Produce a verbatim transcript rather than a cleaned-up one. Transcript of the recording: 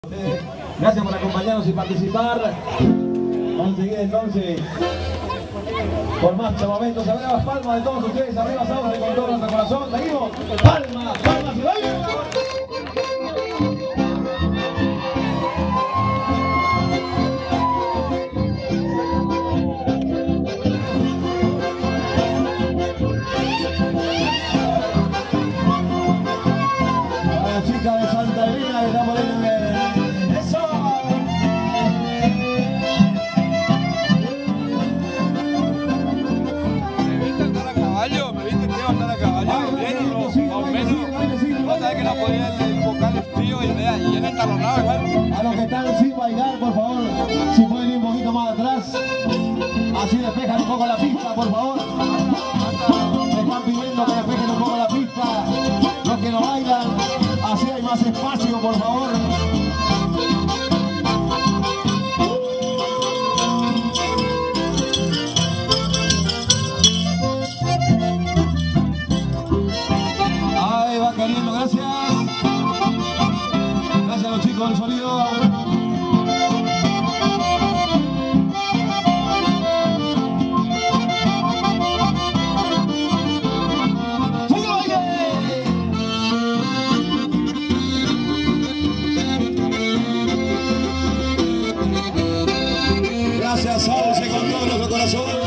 Eh, gracias por acompañarnos y participar. Vamos a seguir entonces por más chamamentos. Arriba las palmas de todos ustedes, arriba Sauce con todo nuestro corazón. Seguimos. Palmas, palmas y baile. A la chica de Santa Elena que está poniendo eso. ¿Me viste andar a caballo? ¿Me viste que iba a andar a caballo? ¿Bien o no? Más o menos. Vos sabés que no podía el vocal es frío y y él entalonado igual. A los que están sin bailar, por favor, si pueden ir un poquito más atrás. Así despejan un poco la pista, por favor. Me están pidiendo que despejen un poco la pista. Los que no bailan, así hay más espacio, por favor. Ahí va cayendo, gracias. Gracias a los chicos del sonido. Gracias, Sauce, con todo nuestro corazón.